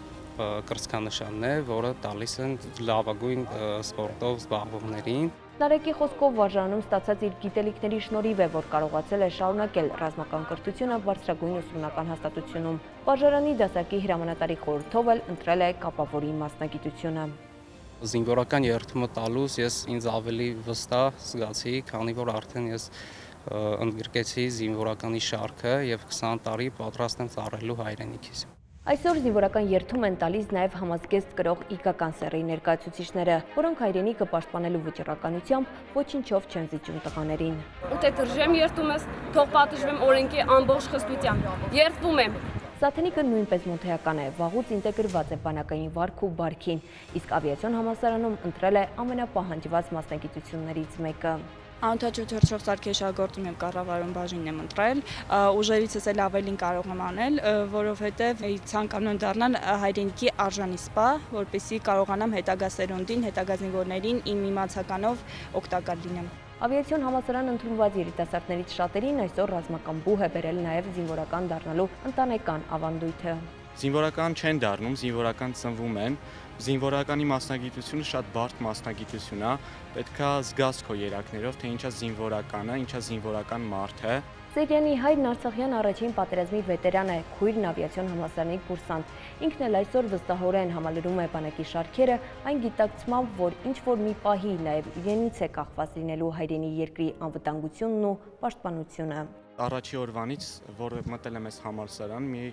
կրծքանշանն է, որը տալիս են լավագույն սպորտով զբաղվողներին։ Նարեկի խոսքով վարժարանում ստացած իր գիտելիքների շնորհիվ է, որ կարողացել է շարունակել ռազմական կրթությունը բարձրագույն ուսումնական հաստատությունում։ Վարժարանի դասակի հրամանատարի խորհրդով էլ ընտրել է կապավորի մասնագիտությունը։ Զինվորական երթումը տալուց ես ինձ ավելի վստահ զգացի, քանի որ արդեն ես ընդգրկեցի զինվորականի շարքը եւ քսան տարի պատրաստ եմ ծառայելու հայրենիքիս։ Այսօր զինվորական երթում են տալիս նաև համազգեստ կրող իգական սեռի ներկայացուցիչները, որոնք հայրենիքը պաշտպանելու վճռականությամբ ոչինչով չեն զիջում տղաներին։ Ուտե դրժեմ երթում ես, թող պատժվեմ օրենքի ամբողջ խստությամբ։ Երթվում եմ։ Սաթենիկը նույնպես մոնթեական է, վաղուց ինտեգրված է բանակային վարք ու բարքին, իսկ ավիացիոն համալսարանում ընտրել է ամենապահանջված մասնագիտություններից մեկը։ Անօդաչությամբ սարքեշագործում եմ կառավարում բաժինն եմ ընտրել, ուժերիցս էլ ավելին կարող եմ անել, որովհետև ցանկանում եմ դառնալ հայրենիքի արժանի սպա, որպեսզի կարողանամ հետագա սերունդին, հետագա զինվորներին իմ իմացականով օգտակար լինեմ։ Ավիացիոն համալսարան ընդունված երիտասարդներից շատերին այսօր ռազմական բուհ է բերել նաև զինվորական դառնալու ընտանեկան ավանդույթը։ Զինվորական չեն դառնում, զինվորական ծնվում են։ Զինվորականի մասնագիտությունը շատ բարդ մասնագիտություն է, պետք է զգաս քո երակներով, թե ինչա զինվորականը, ինչա զինվորական մարդը։ Սերյանի հայրն Արցախյան առաջին պատերազմի վետերան է, քույրն ավիացիոն համալսարանի կուրսանտ։ Ինքն էլ այսօր վստահորեն համալրում է բանակի շարքերը, այն գիտակցմամբ, որ ինչ-որ մի պահի նաև իրենից է կախված լինելու հայրենի երկրի անվտանգությունն ու պաշտպանությունը։ Առաջի օրվանից, որ մտել եմ այս համալսարան, մի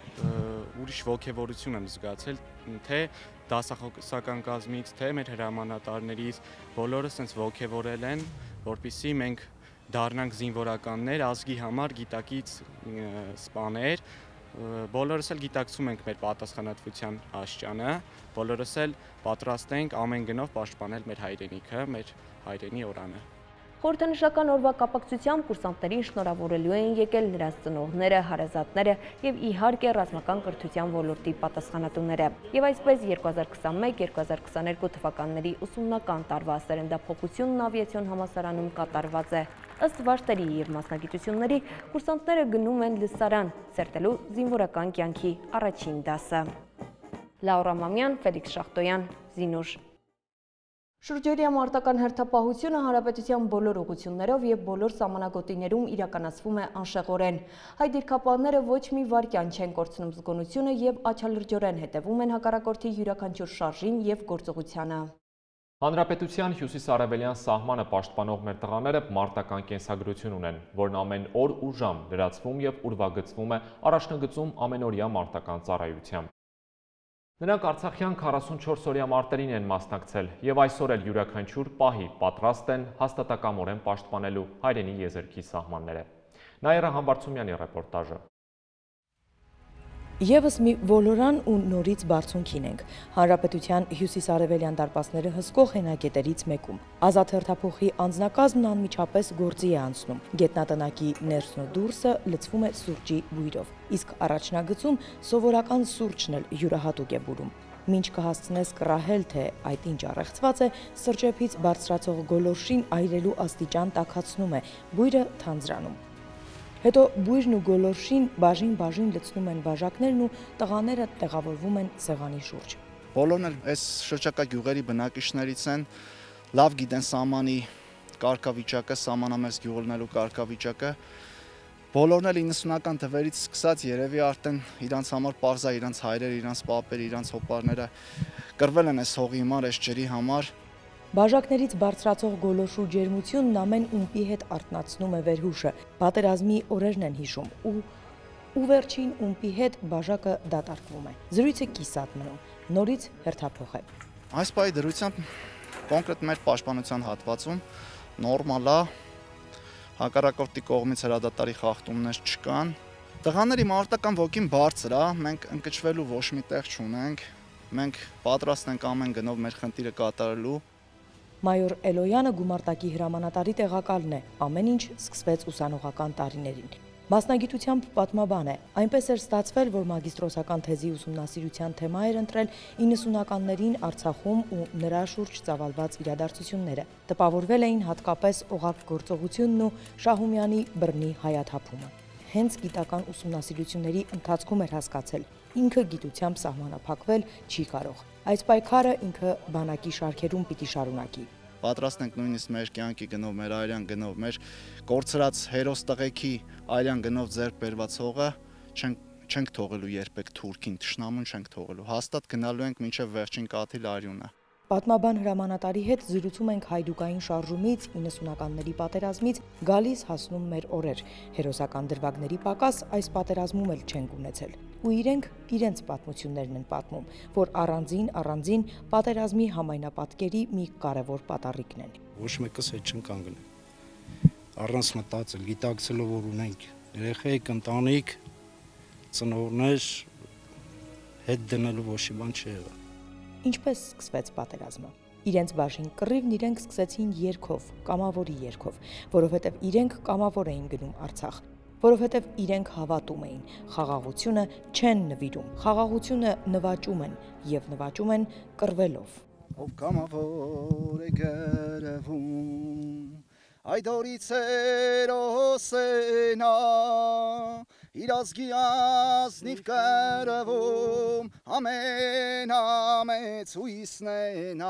ուրիշ ոգևորություն եմ զգացել, թե դասախոսական կազմից, թե մեր հրամանատարներից, բոլորը սենց ոգևորել են, որպեսզի մենք դառնանք զինվորականներ, ազգի համար գիտակից սպաներ, բոլորս էլ գիտակցում ենք մեր պատասխանատվության աստիճանը, բոլորս էլ պատրաստ ենք ամեն գնով պաշտպանել մեր հայրենիքը, մեր հայրենի օրանը։ Խորհրդանշական օրվա կապակցությամբ կուրսանտներին շնորհավորելու են եկել նրանց ծնողները, հարազատները եւ իհարկե ռազմական կրթության ոլորտի պատասխանատուները։ Եվ այսպես երկու հազար քսանմեկ երկու հազար քսաներկու թվականների ուսումնական տարվա սերնդափոխությունն ավիացիոն համալսարանում կատարված է։ Ըստ վարժների եւ մասնագիտությունների կուրսանտները գնում են լսարան, ցերտելու զինվորական կյանքի առաջին դասը։ Լաուրա Մամյան, Ֆելիքս Շախտոյան, Զինուշ։ Շուրջօրյա մարտական հերթապահությունը հանրապետության բոլոր ուղղություններով եւ բոլոր սահմանագոտիներում իրականացվում է անշեղորեն։ Հայ դիրքապահները ոչ մի վայրկյան չեն կորցնում զգոնությունը եւ աչալրջորեն հետևում են հակառակորդի յուրաքանչյուր շարժին եւ գործողությանը։ Հանրապետության հյուսիս-արևելյան սահմանը պաշտպանող մեր տղաները մարտական կենսագրություն ունեն, որն ամեն օր ու ժամ լրացվում և ուրվագծվում է առաջնագծում ամենօրյա մարտական ծառայությամբ։ Նրանք Արցախյան քառասունչորս օրյա մարտերին են մասնակցել և այսօր էլ յուրաքանչյուր պահի պատրաստ են հաստատակամորեն պաշտպանելու հայրենի եզերքի սահմանները։ Նաիրա Համբարձումյանի ռեպորտաժը։ Եվս մի ոլորան ու նորից բարձունքին ենք։ Հանրապետության հյուսիս-արևելյան դարպասները հսկող հենակետերից մեկում։ Ազատ հերթափոխի անձնակազմն անմիջապես գործի է անցնում։ Գետնատնակի ներսն ու դուրսը լցվում է սուրճի բույրով, իսկ առաջնագծում սովորական սուրճն էլ յուրահատուկ է բուրում։ Մինչ կհասցնես կռահել, թե այդ ինչ առեղծված է, սրճեփից բարձրացող գոլորշին այրելու աստիճան տաքացնում է, բույրը թանձրանում։ Հետո բույրն ու գոլորշին բաժին-բաժին լցնում են բաժակներն ու տղաները տեղավորվում են սեղանի շուրջ։ Բոլորն էլ այս շրջակա գյուղերի բնակիչներից են, լավ գիտեն սահմանի կարգավիճակը, սահմանամերձ գյուղերնելու կարգավիճակը։ Բոլորն էլ իննսունական թվերից սկսած երևի արդեն իրանց համար պարզ է, իրանց հայրերը, իրանց պապերը, իրանց հոպարները կռվել են այս հողի համար, այս ջրի համար։ Բաժակներից բարձրացող գոլորշու ջերմությունն ամեն ումպի հետ արթնացնում է վերհուշը, պատերազմի օրերն են հիշում ու ու վերջին ումպի հետ բաժակը դատարկվում է։ Զրույցը կիսատ մնում, նորից հերթափոխ է։ Այս պահի դրությամբ կոնկրետ մեր պաշտպանության հատվածում նորմալ է, հակառակորդի կողմից հրադադարի խախտումներ չկան։ Տղաների մարտական ոգին բարձր է, մենք ընկճվելու ոչ մի տեղ չունենք, մենք պատրաստ ենք ամեն գնով մեր խնդիրը կատարելու։ Մայոր Էլոյանը գումարտակի հրամանատարի տեղակալն է, ամեն ինչ սկսվեց ուսանողական տարիներին։ Մասնագիտությամբ պատմաբան է, այնպես էր ստացվել, որ մագիստրոսական թեզի ուսումնասիրության թեմա էր ընտրել իննսունականներին Արցախում ու նրա շուրջ ծավալված իրադարձությունները։ Տպավորվել էին հատկապես օղակգործողությունն ու Շահումյանի բռնի հայաթափումը։ Հենց գիտական ուսումնասիրությունների ընթացքում էր հասկացել, ինքը գիտությամբ սահմանափակվել չի կարող։ Այս պայքարը ինքը բանակի շարքերում պիտի շարունակի։ Պատրաստ ենք նույնիսկ մեր կյանքի գնով, մեր այրան գնով, մեր կորցրած հերոս տղեկի այրան գնով ձեռք բերված հողը չենք չենք թողելու երբեք թուրքին, թշնամուն չենք թողելու։ Հաստատ գնալու ենք մինչև վերջին կաթիլ արյունը։ Պատմաբան հրամանատարի հետ զրուցում ենք հայդուկային շարժումից, իննսունականների պատերազմից գալիս հասնում մեր օրեր։ Հերոսական դրվագների պակաս այս պատերազմում էլ չենք ունեցել։ Ու իրենք իրենց պատմություններն են պատմում, որ առանձին առանձին պատերազմի համայնապատկերի մի կարևոր պատառիկն են։ Ոչ մեկս հետ չեն կանգնել։ Առանց մտածել, գիտակցելով որ ունենք երեխեք, ընտանիք, ծնողներ, հետ դնելու ոչ մի բան չի եղել։ Ինչպես սկսվեց պատերազմը։ Իրենց բաժին կռիվն իրենք սկսեցին երգով, կամավորի երգով, որովհետև իրենք կամավոր էին գնում Արցախ, որովհետև իրենք հավատում էին, խաղաղությունը չեն նվիրում, խաղաղությունը նվաճում են և նվաճում են կռվելով։ Ով կամավոր է գրվում, այդ օրից էր ոսենա, իր ազգի ազնիվ կրվում, ամենամեծ հույսն է նա,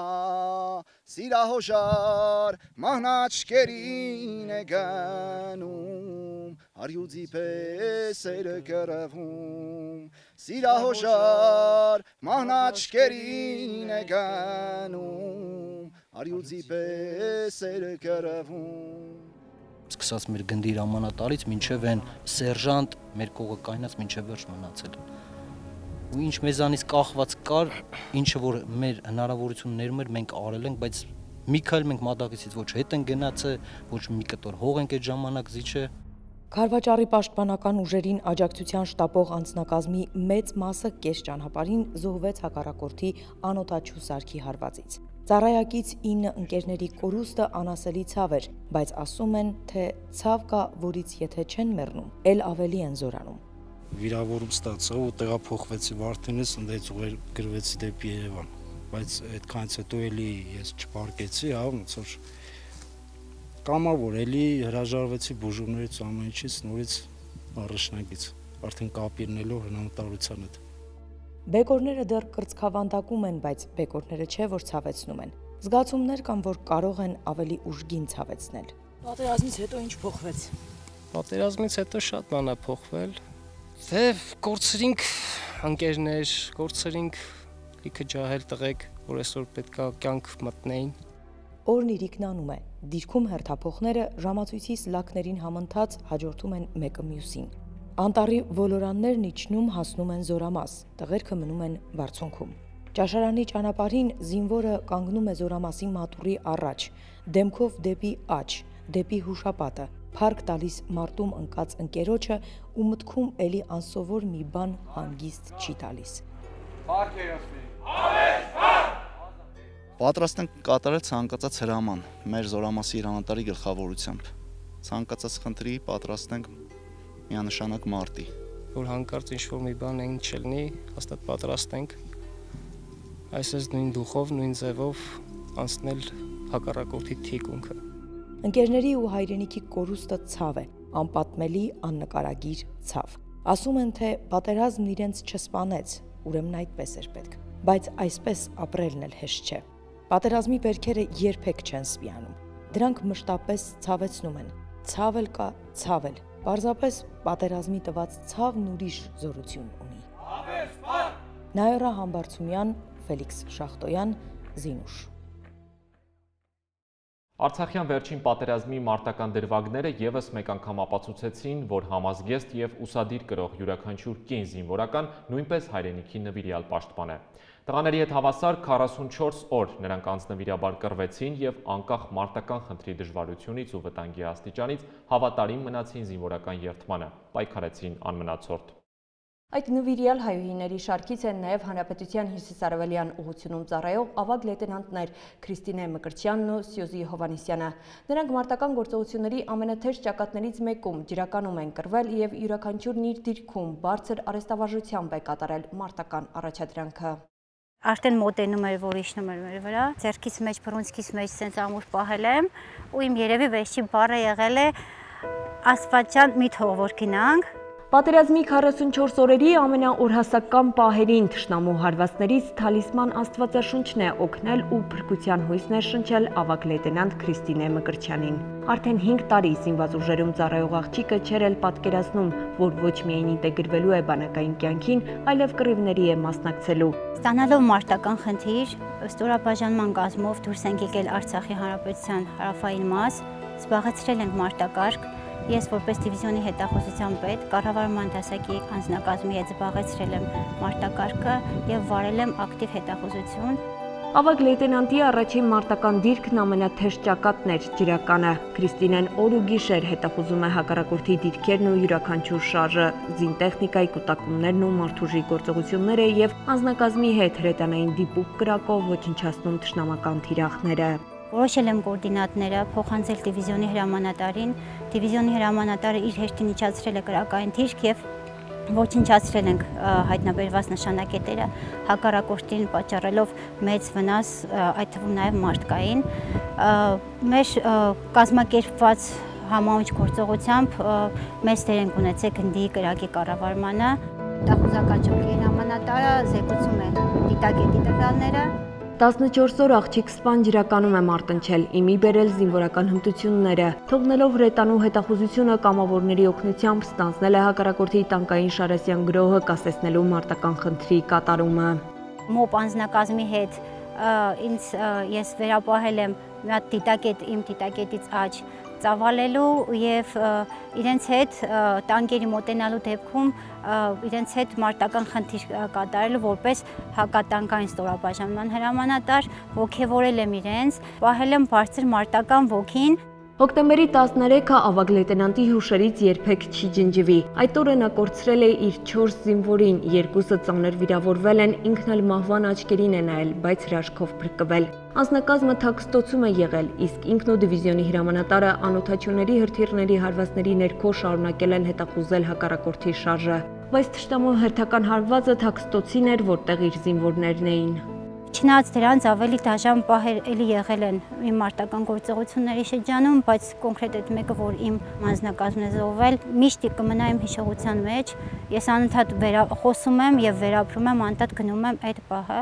սիրահոժար մահնաճկերին է գնում, արյուծի պես էր կրվում, սիրահոժար մահնաճկերին է գնում, արյուծի պես էր կրվում։ Սկսած մեր գնդի հրամանատարից մինչև են սերժանտ մեր կողը կայնած մինչև վերջ մնացել։ Ու ինչ մեզանից կախված կար, ինչը որ մեր հնարավորություններում էր մենք արել ենք, բայց մի քայլ մենք մատակեցից ոչ հետ են գնացել, ոչ մի կտոր հող ենք այդ ժամանակ զիջը։ Քարվաճարի պաշտպանական ուժերին աջակցության շտապող անձնակազմի մեծ մասը կես ճանապարհին զոհվեց հակառակորդի անօդաչու սարքի հարվածից։ Ծառայակից ինը ընկերների կորուստը անասելի ցավ էր, բայց ասում են, թե ցավ կա, որից եթե չեն մեռնում, էլ ավելի են զորանում։ Վիրավորում ստացա ու տեղափոխվեցի Վարդենես, ընդից ուղեր գրվեցի դեպի Երևան, բայց այդքանից հետո էլի ես չպարկեցի, հա, ոնց որ կամավոր էլի հրաժարվեցի բուժումներից ու ամեն ինչից, նորից առաջնակից, արդեն կապիրնելով հնամատարության հետ։ Բեկորները դեռ կրծքավանդակում են, բայց բեկորները չէ, որ ցավեցնում են։ Զգացումներ կան, որ կարող են ավելի ուժգին ցավեցնել։ Պատերազմից հետո ինչ փոխվեց։ Պատերազմից հետո շատ բան է փոխվել։ Դե կորցրինք ընկերներ, կորցրինք լիքը ջահել տղեկ, որ այսօր պետքա կյանք մտնեին։ Օրն իրիկն անում է, դիրքում հերթափոխները ժամացույցի սլաքներին համընթաց հաջորդում են մեկը մյուսին։ Անտառի ոլորաններն իջնում հասնում են Զորամաս, տղերքը մնում են բարձունքում։ Ճաշարանի ճանապարհին զինվորը կանգնում է Զորամասի մատուռի առաջ, դեմքով դեպի աջ, դեպի հուշապատը, փառք տալիս մարտում ընկած ընկերոջը ու մտքում էլի անսովոր մի բան հանգիստ չի տալիս։ Պատրաստ ենք կատարել ցանկացած հրաման մեր Զորամասի հրանատարի գլխավորությամբ։ Ցանկացած խնդրի պատրաստ ենք միանշանակ մարտի։ Որ հանկարծ ինչ-որ մի բան այն չլինի, հաստատ պատրաստ ենք այսպես նույն դուխով, նույն ձևով անցնել հակառակորդի թիկունքը։ Ընկերների ու հայրենիքի կորուստը ցավ է, անպատմելի, աննկարագիր ցավ։ Ասում են, թե պատերազմն իրենց չսպանեց, ուրեմն այդպես էր պետք, բայց այսպես ապրելն էլ հեշտ չէ։ Պատերազմի վերքերը երբեք չեն սպիանում, դրանք մշտապես ցավեցնում են, ցավ էլ կա, ցավ էլ, պարզապես պատերազմի տված ցավն ուրիշ զորություն ունի։ Նայորա Համբարձումյան, Ֆելիքս Շախտոյան, Զինուշ։ Արցախյան վերջին պատերազմի մարտական դրվագները ևս մեկ անգամ ապացուցեցին, որ համազգեստ եւ ուսադիր կրող յուրաքանչյուր կին զինվորական նույնպես հայրենիքի նվիրյալ պաշտպան է։ Տղաների հետ հավասար քառասունչորս օր նրանք անձնվիրաբար կռվեցին եւ անկախ մարտական խնդրի դժվարությունից ու վտանգի աստիճանից հավատարիմ մնացին զինվորական երթմանը, պայքարեցին անմնացորդ։ Այդ նվիրյալ հայուհիների շարքից են նաև Հանրապետության հյուսիսարևելյան ուղղությունում ծառայող ավագ լեյտենանտներ Քրիստինե Մկրտչյանն ու Սյուզի Հովհաննիսյանը։ Նրանք մարտական գործողությունների ամենաթեժ ճակատներից մեկում ջրականում են կռվել եւ յուրաքանչյուրն իր դիրքում բարձր արհեստավարժությամբ է կատարել մարտական առաջադրանքը։ Արդեն մոտենում էր, որ իջնում էր մեր վրա, ձեռքից մեջ, բռունցքից մեջ սենց ամուր պահել եմ ու իմ երևի վերջի բառը եղել է Աստվածյան մի թող որ գնանք։ Պատերազմի քառասունչորս օրերի ամենաօրհասական պահերին թշնամու հարվածներից թալիսման Աստվածաշունչն է օգնել ու փրկության հույս ներշնչել ավագ լեյտենանտ Քրիստինե Մկրտչյանին։ Արդեն հինգ տարի զինված ուժերում ծառայող աղջիկը չէր էլ պատկերացնում, որ ոչ միայն ինտեգրվելու է բանակային կյանքին, այլև կռիվների է մասնակցելու։ Ստանալով մարտական խնդիր, ստորաբաժանման կազմով դուրս ենք եկել Արցախի Հանրապետության հարավային մաս, զբաղեցրել ենք մարտակարգ։ Ես որպես դիվիզիոնի հետախուզության պետ կառավարման դասակի անձնակազմի հետ զբաղեցրել եմ մարտակարգը եւ վարել եմ ակտիվ հետախուզություն։ Ավագ լեյտենանտի առաջին մարտական դիրքն ամենաթեժ ճակատն էր ջրականը։ Քրիստինեն օր ու գիշեր հետախուզում է հակառակորդի դիրքերն ու յուրաքանչյուր շարժը, զինտեխնիկայի կուտակումներն ու մարդուժի գործողությունները եւ անձնակազմի հետ հրետանային դիպուկ կրակով ոչնչացնում թշնամական թիրախները։ Որոշել եմ կոորդինատները փոխանցել դիվիզիոնի հրամանատարին, դիվիզիոնի հրամանատարը իր հեշտին իջացրել է կրակային դիրք եւ ոչնչացրել ենք հայտնաբերված նշանակետերը, հակառակորդին պատճառելով մեծ վնաս, այդ թվում նաեւ մարդկային։ Մեր կազմակերպված համահունչ գործողությամբ մեծ դեր ենք ունեցել գնդի կրակի կառավարմանը։ Հետախուզական ճոկի հրամանատարը զեկուցում է դիտակետի տվյալները։ տասնչորս օր աղջիկ սպան ջրականում է մարտնչել, իմի բերել զինվորական հմտությունները, թողնելով հրետանու հետախուզությունը կամավորների օգնությամբ ստանձնել է հակառակորդի տանկային շարասյան գրոհը կասեցնելու մարտական խնդրի կատարումը։ Մոպ անձնակազմի հետ ինձ ես վերապահել եմ մի հատ դիտակետ, իմ դիտակետից աջ ծավալելու եւ իրենց հետ տանկերի մոտենալու դեպքում իրենց հետ մարտական խնդիր կատարելու որպես հակատանկային ստորաբաժանման հրամանատար ողջևորել եմ իրենց, պահել եմ բարձր մարտական ոգին։ Հոկտեմբերի տասներեքը ավագ լեյտենանտի հուշերից երբեք չի ջնջվի։ Այդ օրը նա կորցրել է իր չորս զինվորին, երկուսը ծանր վիրավորվել են, ինքն էլ մահվան աչքերին է նայել, բայց հրաշքով փրկվել։ Անձնակազմը թաքստոցում է եղել, իսկ ինքն ու դիվիզիոնի հրամանատարը անօթաչուների հրթիռների հարվածների ներքո շարունակել են հետախուզել հակառակորդի շարժը։ Բայց թշնամու հերթական հարվածը թաքստոցին էր, որտեղ իր զինվորներն էին։ Չնայած դրանց ավելի դաժան պահեր էլի եղել են իմ մարտական գործողությունների շրջանում, բայց կոնկրետ այդ մեկը, որ իմ անձնակազմն է զոհվել, միշտ կմնա իմ հիշողության մեջ։ Ես անընդհատ խոսում եմ եւ վերապրում եմ, անընդհատ գնում եմ այդ պահը։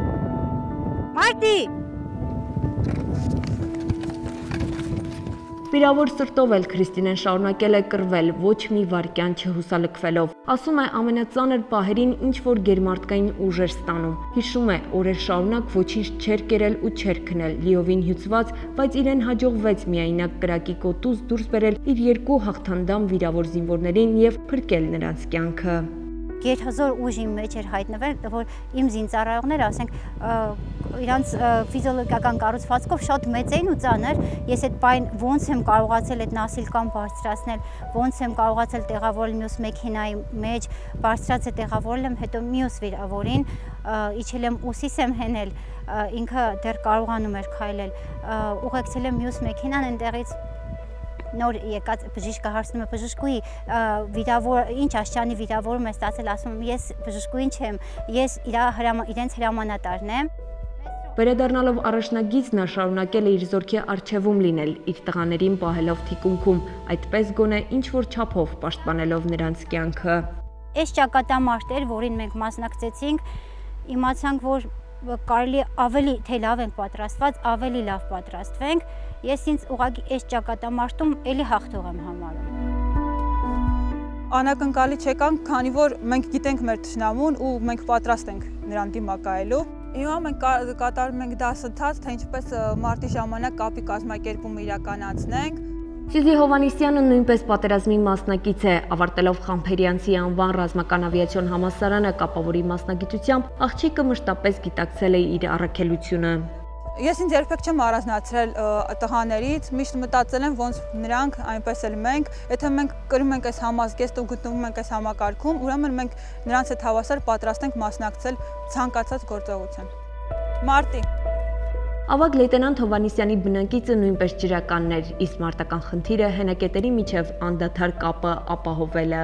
Մարտի վիրավոր սրտով էլ Քրիստինեն շարունակել է կռվել, ոչ մի վայրկյան չհուսալքվելով։ Ասում է ամենածանր պահերին ինչ որ գերմարտկային ուժ էր ստանում։ Հիշում է, օրեր շարունակ ոչինչ չէր կերել ու չէր քնել, լիովին հյուծված, բայց իրեն հաջողվեց միայնակ կրակի կոտուց դուրս բերել իր երկու հաղթանդամ վիրավոր զինվորներին եւ փրկել նրանց կյանքը։ Գերհզոր ուժ իմ մեջ էր հայտնվել, որ իմ զինծառայողները, ասենք, իրանց ֆիզիոլոգիական կառուցվածքով շատ մեծ էին ու ծանր, ես այդ պայն ոնց եմ կարողացել այդ նասիլկան բարձրացնել, ոնց եմ կարողացել տեղավորել մյուս մեքենայի մեջ, բարձրացել տեղավորել եմ, հետո մյուս վիրավորին, իջել եմ ուսիս եմ հենել, ինքը դեռ կարողանում էր քայլել, ուղեկցել եմ մյուս մեքենան այնտեղից նոր եկած բժիշկը հարցնում է բժշկուի վիրավոր ինչ աշճանի վիրավորում է ստացել, ասում եմ ես բժշկուին չեմ, ես իրենց հրամանատարն եմ։ Վերադառնալով առաջնագիծ նա շարունակել է իր զորքի առջևում լինել, իր տղաներին պահելով թիկունքում, այդպես գոնե ինչ որ չափով պաշտպանելով նրանց կյանքը։ Այս ճակատամարտ էր, որին մենք մասնակցեցինք, իմացանք, որ կարելի ավելի թե լավ ենք պատրաստված, ավելի լավ պատրաստվենք, ես ինձ ուղղակի այս ճակատամարտում էլի հաղթող եմ համարում։ Անակնկալի չեկանք, քանի որ մենք գիտենք մեր թշնամուն ու մենք պատրաստ ենք նրան դիմակայելու։ Հիմա մենք կատարում ենք դասընթաց, թե ինչպես մարտի ժամանակ կապի կազմակերպումը իրականացնենք։ Սյուզի Հովհաննիսյանը նույնպես պատերազմի մասնակից է, ավարտելով Խամփերյանցի անվան ռազմական ավիացիոն համալսարանը կապավորի մասնագիտությամբ, աղջիկը մշտապես գիտակցել է իր առաքելությունը։ Ես ինձ երբեք չեմ առանձնացրել տղաներից, միշտ մտածել եմ ոնց նրանք, այնպես էլ մենք, եթե մենք կրում ենք այս համազգեստ ու գտնվում ենք այս համակարգում, ուրեմն մենք նրանց հետ հավասար պատրաստ ենք մասնակցել ցանկացած գործողության։ Մարտի Ավագ լեյտենանտ Հովհաննիսյանի բնակիցը նույնպես ջրականն էր, իսկ մարտական խնդիրը հենակետերի միջև անդադար կապը ապահովելը։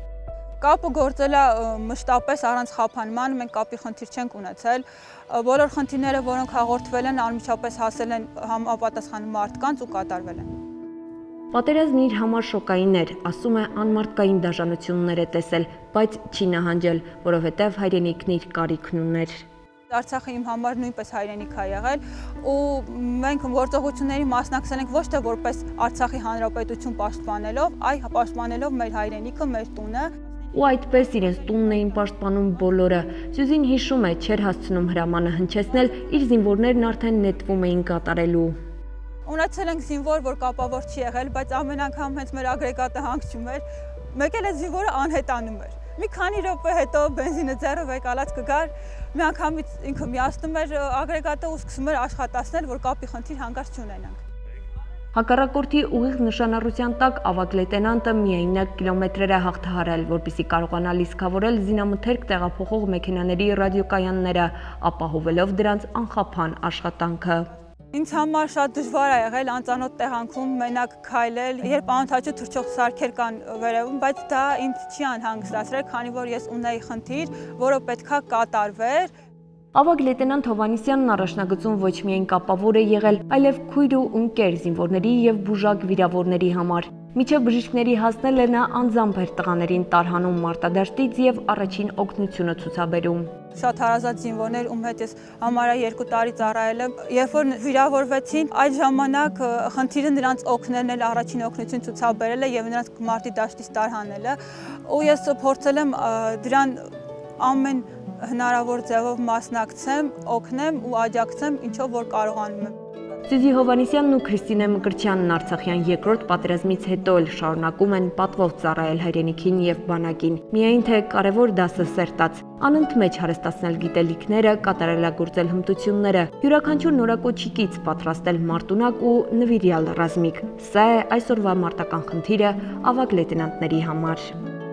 Կապը գործել է մշտապես առանց խափանման, մենք կապի խնդիր չենք ունեցել։ Բոլոր խնդիրները, որոնք հաղորդվել են, անմիջապես հասել են համապատասխան մարդկանց ու կատարվել են։ Պատերազմն իր համար շոկային էր, ասում է անմարտկային դաժանություններ է տեսել, բայց չի նահանջել, որովհետև հայրենիքն իր կարիքն ուներ։ Արցախը իմ համար նույնպես հայրենիք է եղել ու մենք գործողությունների մասնակցել ենք ոչ թե որպես Արցախի հանրապետություն պաշտպանելով, այլ պաշտպանելով մեր հայրենիքը, մեր տունը։ Ու այդպես իրենց տունն էին պաշտպանում բոլորը։ Սյուզին հիշում է, չէր հասցնում հրամանը հնչեցնել, իր զինվորներն արդեն նետվում էին կատարելու։ Ունեցել ենք զինվոր, որ կապավոր չի եղել, բայց ամեն անգամ հենց մեր ագրեգատը հանգչում էր, մեկ էլ այդ զինվորը անհետանում էր։ Մի քանի րոպե հետո բենզինը ձեռով եկալած կգար, մի անգամից ինքը միացնում էր ագրեգատը ու սկսում էր աշխատացնել, որ կապի խնդիր հանկարծ չունենանք։ Հակառակորդի ուղիղ նշանառության տակ ավագ լեյտենանտը միայնակ կիլոմետրեր է հաղթահարել, որպեսզի կարողանա լիցքավորել զինամթերք տեղափոխող մեքենաների ռադիոկայանները, ապահովելով դրանց անխափան աշխատանքը։ Ինձ համար շատ դժվար է եղել անծանոթ տեղանքում մենակ քայլել, երբ անընդհատ թռչող սարքեր կան վերևում, բայց դա ինձ չի անհանգստացրել, քանի որ ես ունեի խնդիր, որը պետքա կատարվեր։ Ավագ լեյտենանտ Հովհաննիսյանն առաջնագծում ոչ միայն կապավոր է եղել, այլև քույր ու ընկեր զինվորների եւ բուժակ վիրավորների համար։ Միջև բժիշկների հասնելը նա անձամբ էր տղաներին տարհանում մարտադաշտից եւ առաջին օգնությունը ցուցաբերում։ Շատ հարազատ զինվորներ, ում հետ ես համարյա երկու տարի ծառայել եմ, երբ որ վիրավորվեցին, այդ ժամանակ խնդիրը նրանց օգնելն էլ առաջին օգնություն ցուցաբերելը եւ նրանց մարտի դաշտից տարհանելը, ու ես փորձել եմ դրան ամեն հնարավոր ձևով մասնակցեմ, օգնեմ ու աջակցեմ, ինչով որ կարողանում եմ։ Սյուզի Հովհաննիսյանն ու Քրիստինե Մկրտչյանն Արցախյան երկրորդ պատերազմից հետո էլ շարունակում են պատվով ծառայել հայրենիքին եւ բանակին։ Միայն թե կարևոր դասը սերտած, անընդմեջ հարստացնել գիտելիքները, կատարելագործել հմտությունները, յուրաքանչյուր նորակոչիկից պատրաստել մարտունակ ու նվիրյալ ռազմիկ։ Սա է այսօրվա մարտական խնդիրը ավագ լեյտենանտների համար։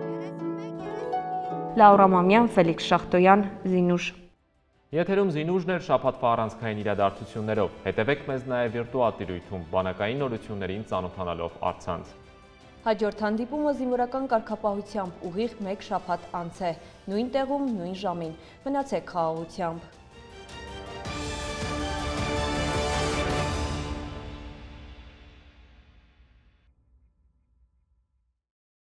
Լաուրա Մամյան, Ֆելիքս Շախտոյան, Զինուշ։ Եթերում Զինուժն էր շաբաթվա առանցքային իրադարձություններով։ Հետևեք մեզ նաև վիրտուալ տիրույթում բանակային նորություններին ծանոթանալով առցանց։ Հաջորդ հանդիպումը զինվորական կարգապահությամբ ուղիղ մեկ շաբաթ անց է, նույն տեղում, նույն ժամին։ Մնացեք խաղաղությամբ։